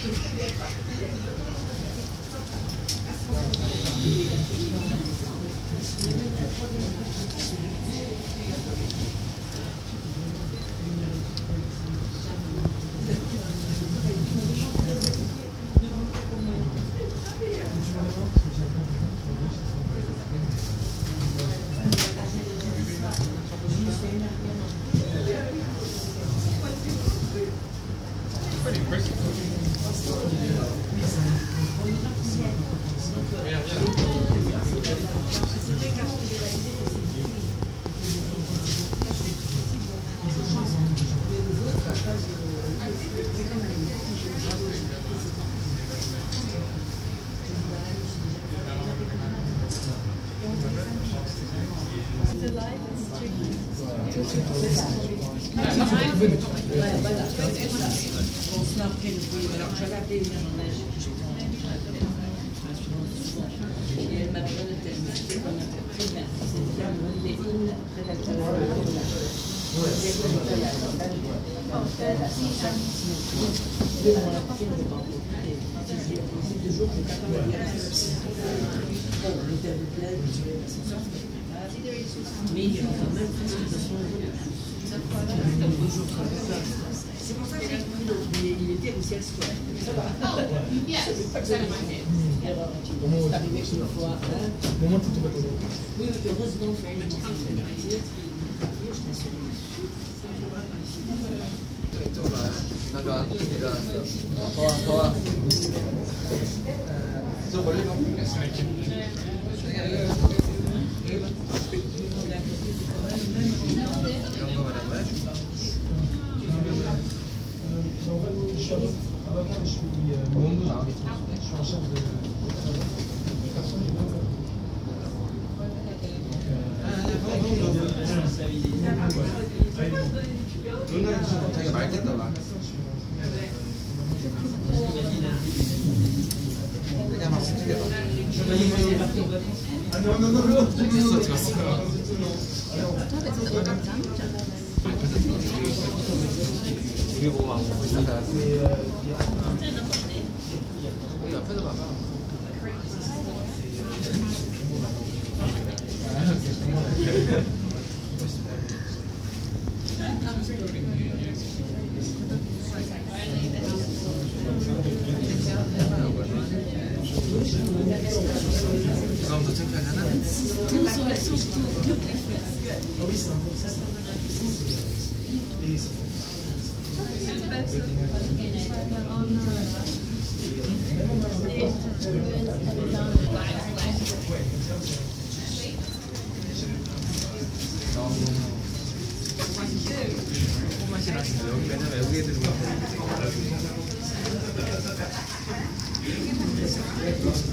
C'est pour ça que il était au ciel square. Yes, outside of my head. C'est arrivé une fois. Oui, heureusement, 자기가 말겠다 봐. 내가 막 스티게 봐. 찍었어 찍었어. 이게 뭐가 안 보고 있어? 여기 옆에서 봐봐. 이건 더 창피하잖아. 맛이 나는데 여기 왜냐면 여기 애들이